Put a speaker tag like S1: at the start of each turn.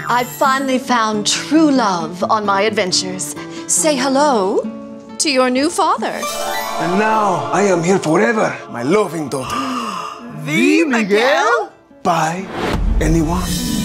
S1: I've finally found true love on my adventures. Say hello to your new father.
S2: And now I am here forever, my loving daughter.
S3: The Miguel?
S2: By anyone?